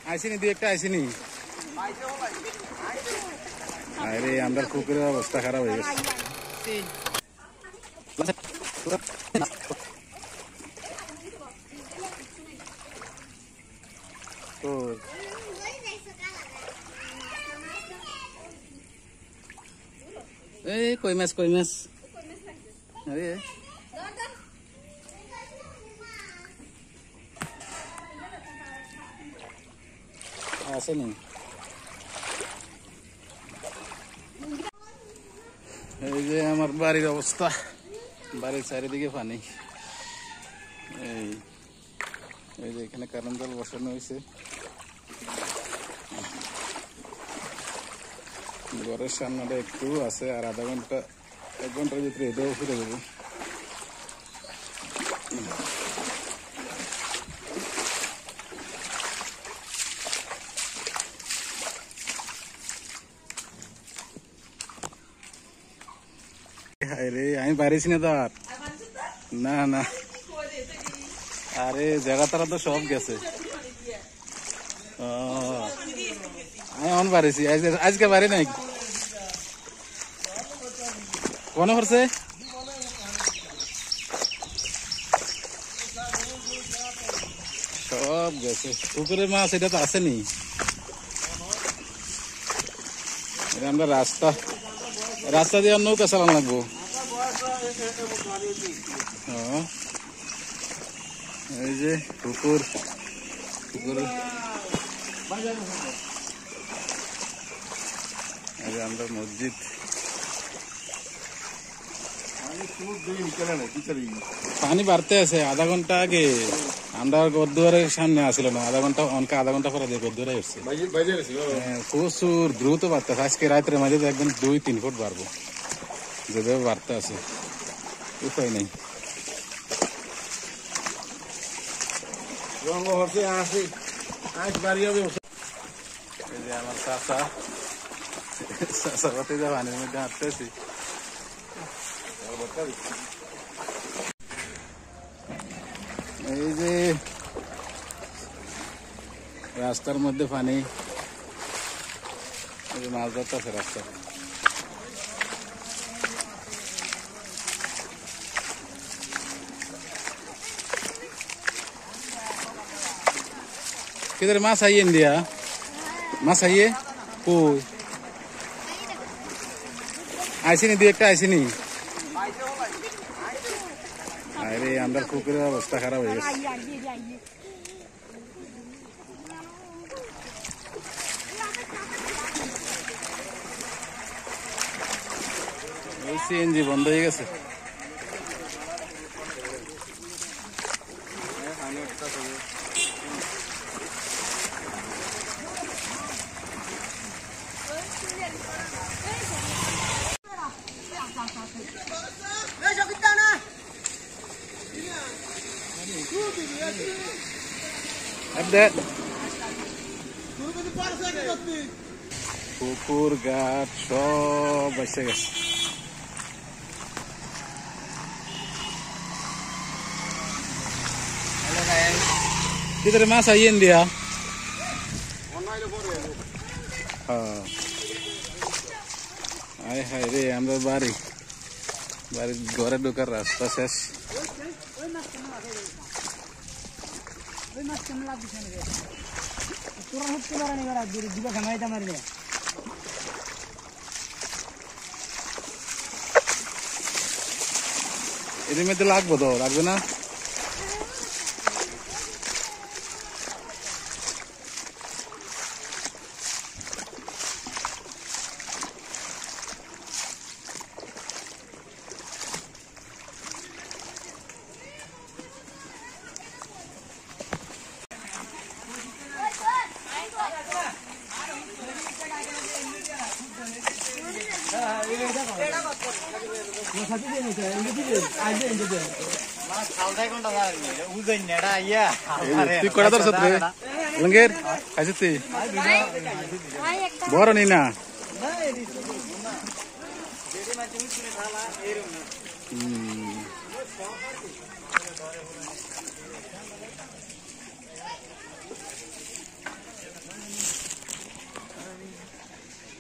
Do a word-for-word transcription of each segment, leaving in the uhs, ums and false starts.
আইসিনি দুই একটা আইসিনি। আরে আমরা কুকুরের অবস্থা খারাপ হয়ে গেছে। এই কই মাছ কই মাছ আরে আসেনি। এই যে আমার বাড়ির অবস্থা, বাড়ির চারিদিকে পানি। এই এই যে এখানে কারেন্ট জল বসানো হয়েছে, ঘরের সামনেটা একটু আছে, আর আধা ঘন্টা এক ঘন্টার ভিতরে এটাও ফিরে যাবো। আরে আমি পারিস না তো আর, না না, আরে জায়গা তারা তো সব গেছে। আমি এখন পারিছি, আজকে পারি নাই। কোন করছে সব গেছে, পুকুরের মাছ এটা তো আসেনি। এটা আমরা রাস্তা রাস্তা দিয়ে নৌকা চালানো লাগবো। এই যে পুকুর, পুকুর আমরা মসজিদ, পানি বাড়তে আছে। আধা ঘন্টা আগে আমরা গোদ্দুয়ারের সামনে আসছিল না, আধা ঘন্টা অনকা আধা ঘন্টা পরে দিয়ে গোদ্দুয়ারে এসছে। প্রচুর দ্রুত বাড়তে আছে, আজকে রাতের মাঝে একদম দুই তিন ফুট বাড়বো, যেভাবে বাড়তে আছে উপায় নেই। এই যে আমার চাষা চাষা পাতি যা পানির মধ্যে হাঁটতেছি। এই যে রাস্তার মধ্যে পানি, এই যে মাছ ধরতেছে রাস্তা। किधर मास आइए इंडिया, मास आइए कोई আইসিনি দুই একটা আইসিনি। আরে আমরা কুকুরের অবস্থা খারাপ হয়ে গেছে। সিএনজি বন্ধ হয়ে গেছে। পুকুর ঘাট সব এসে গেছে। किधर मास आइए इंडिया, हाय रे আমরা বাড়ি বাড়ি ঘরে ঢোকার রাস্তা শেষ। এর মধ্যে লাগবো তো, লাগবে না? তুই কটা ধরছ রে লঙ্গের খাইছিস বড় নি না?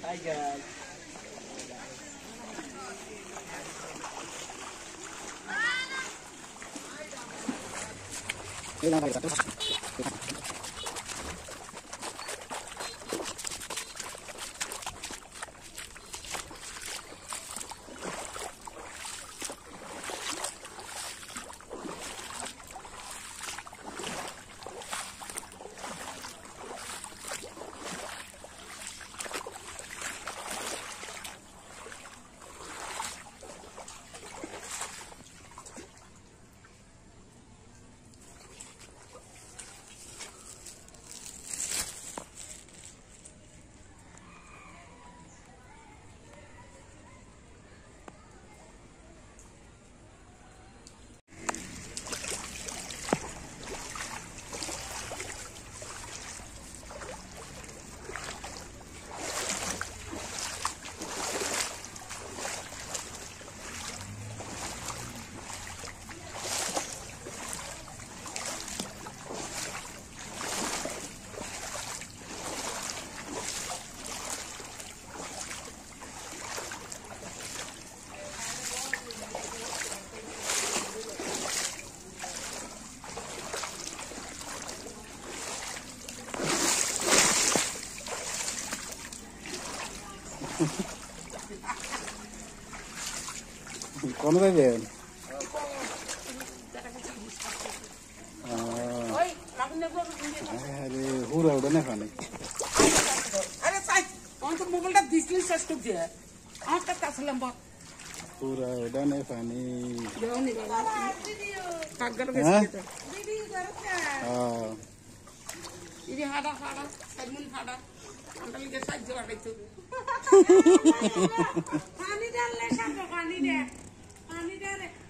কোন যাবেন? আরে হুরা উড়ে না পানি। আরে তাই আমি তো মোবাইলটা দিছিলি শেষ করে দিয়ে আমার কাছে আসলাম বল হুরা উড়ে না পানি। দেওনি বাবা কাগর বেশি তো দিদি করতে হ্যাঁ ইদি হাড়া হাড়া সাইমন হাড়া আন্ডালি কে সাহায্য আড়াইতো পানি ডাললে সব পানি দে পানি দে